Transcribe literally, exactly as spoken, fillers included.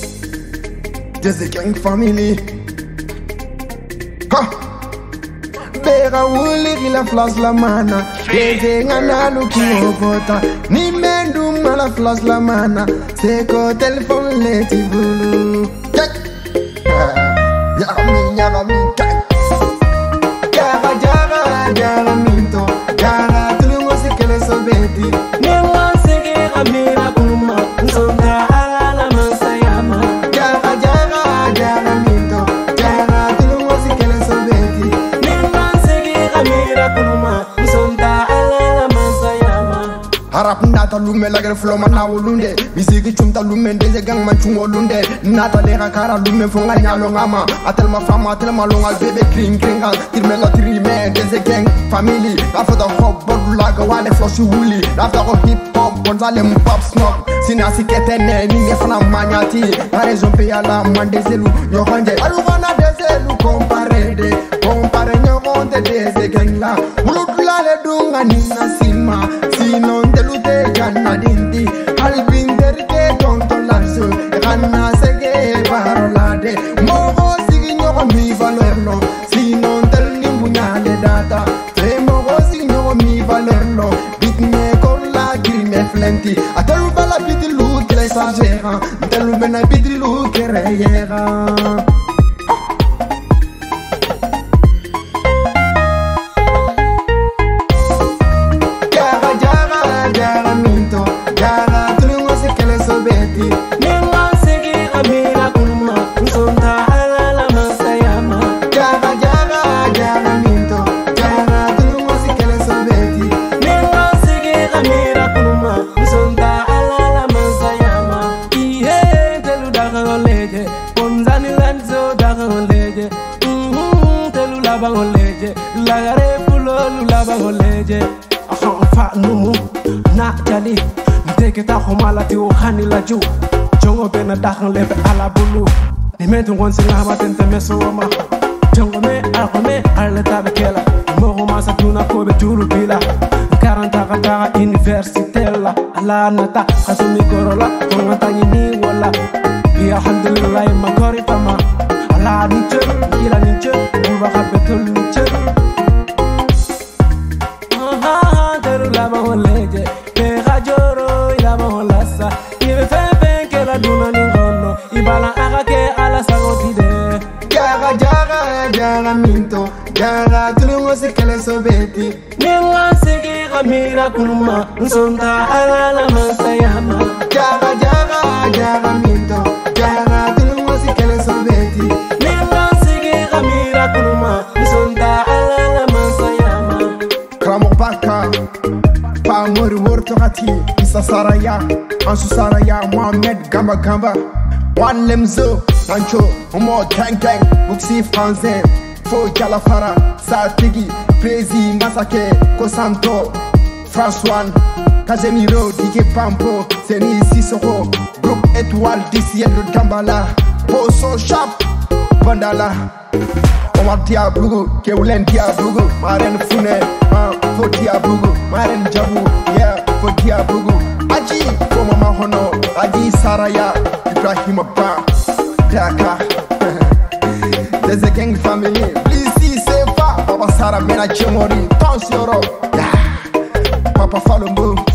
Desi Gang family. Ha! Bera wuli la flas la mana. Desi ngana luki okota. Ni mendu mala flas la mana. Seko telephone leti bulu. Yami yami gang. Jara jara jara minto. Jara tulungo sikele sobeti. Nila sege amira kuma. Nsonga ala la masayama. Jara jara jara minto. Jara tulungo sikele sobeti. Nila sege amira kuma. Nsonga ala la masayama. Harap nata lume lagre flow man nawulunde. Misiki chumta lume Desi Gang man chungolunde. Nata lera kara lume fonga nyalo ngama. Atel ma fama atel ma longa bebe kring kringa. Tirme la trime Desi Gang family. After the hop bodu laga wale flossy woolly. After the hip hop bonzale mpop snob. Sina siketene ni ngefana manyati. La raison pe ala man Deselu nyokonje. Aluvana Deselu comparede. Compare nyokonte Desi Gang la. Ulutula le dunga nina sima. Sinon delute janna dinti. Albin derke tonto larso. Ganna sege parolade. Mogo sigi nyoko mi valerno. Sinon tel nimbunyale data. Tre mogo sigi nyoko mi valerno. Bitne kola grime flenti. Atelu bala bitilu kile sargera. Atelu bena bitilu kereyera. Nila sege amira kuma. Nsonga ala la masayama. Jara jara jara minto. Jara tulungo sikele sobeti. Nila sege amira kuma. Nsonga ala la masayama. Iye telu daga oleje. Ponzani lanzo daga oleje. Mhm telu laba oleje. Lagare fulo laba oleje. Ahan fa numu na jali. Take it out mala ti o khani la ju. Jongo bena dakhan lebe ala bulu. Ni metu ngonsi ngama tente mesoma. Jongo me alkhome ala tabekela. Mo ma sa tuna ko be juru bila. Karanta kata universitella. Ala nata khasumi korola. Ko tani ni wala. Ya alhamdulillah ma kori fama. Ala ni che ila ni che. Ba khabetul ni che. Ah teru la ma leje. Pe joro Lasa, ibe fefe ke la duna ni ngono. Ibala akake ala sagotide. Jara jara jara minto. Jara tulungo sikele sobeti. Nila sege amira kuma. Nsonga ala la masayama. Jara jara jara minto. Jara tulungo sikele sobeti. Nila sege amira kuma. Nsonga ala la masayama. Kramo baka. Pa mori wortogati. Isa Saraya. Ansu Saraya. Mohamed Gamba Gamba. One Lemzo. Sancho. Omo Tang Tang. Buxi Franzen. Fo Jalafara. Satigi. Prezi Masake. Kosanto. François. Casemiro. Dike Pampo. Seni Sissoko. Groupe Étoile. D'ici le Dambala. Poso Sharp. Bandala. Omar Diablugu. Keulen Diablugu. Maren Fune. Fo Diablugu. Maren Jabu. Yeah. Fo Diablugu. Aji. Koma Mahono. Aji Saraya. Ibrahim Ba. Daka. Desi Gang family. Please see Sefa. Papa Sara Mena Chemori. Tons Yoro. Yeah. Papa Falumbu.